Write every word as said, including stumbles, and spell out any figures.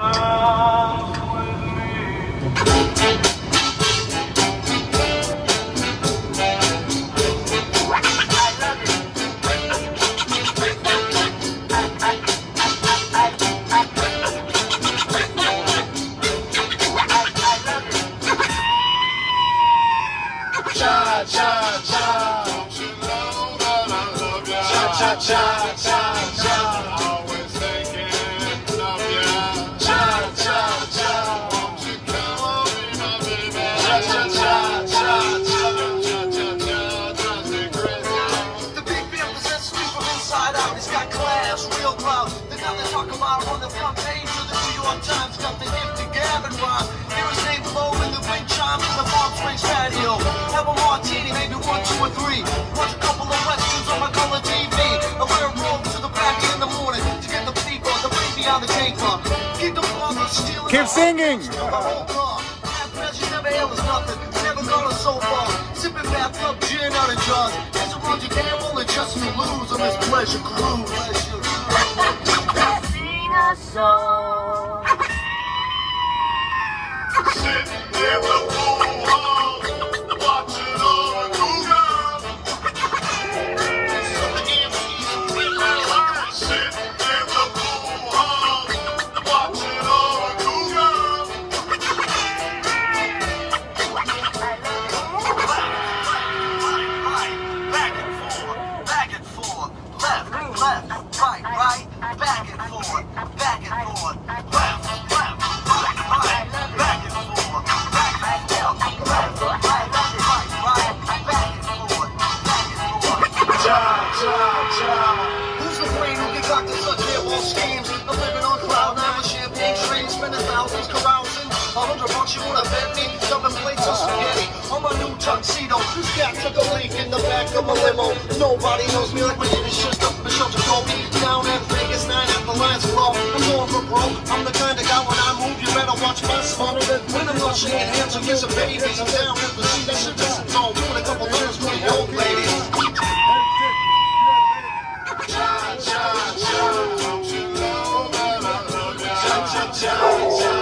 Cha cha cha, don't you know that I love ya? Cha cha cha cha cha, always thinking of ya. Cha cha cha, won't you come on be my baby? Cha cha cha cha cha, cha cha cha, drives me crazy. The big man possesses me from inside out. He's got class, real clout. The guy they talk about on the front page of the New York Times got the gift to Gavin Ross. Hear his name blow in the wind chimes in the Palm Springs patio. Have a martini, maybe one, two, or three. Watch a couple of westerns on my color T V. I wear a robe to the back in the morning to get the people, the baby on the caper. Keep the father stealing. Keep singing. Half measure never held us nothing. Never gone so far. Sipping bathtub gin out of jars. As a run to gamble and just to lose on this pleasure cruise. Sing a song. Sitting in the pool hall, watching all the cool girls. Sitting in the pool hall, watching all the cool girls. Back and forth, back and forth, left, left, right, right, back and forth, back and forth, left, left, right, right, back and forth, back and forth, left, right, right, right, back and forth, back and forth. Cha, cha, cha. Who's the brain who can concoct such hairball schemes? I'm living on cloud nine with champagne trains, spending thousands carousing. A hundred bucks you wanna bet me? Dumping plates of spaghetti on my new tuxedo. This cat took a leak in the back of my limo. Nobody knows me like my name is just up the shelter told me. Down at Vegas, nine at the lines flow. I'm going for broke. I'm the kind of guy when I move, you better watch my spot. When I'm not shaking hands or kissing babies, I'm down with the seat. That shit just is all doing a couple letters for the old ladies. Cha cha cha, don't you know that I love ya? Cha cha cha cha.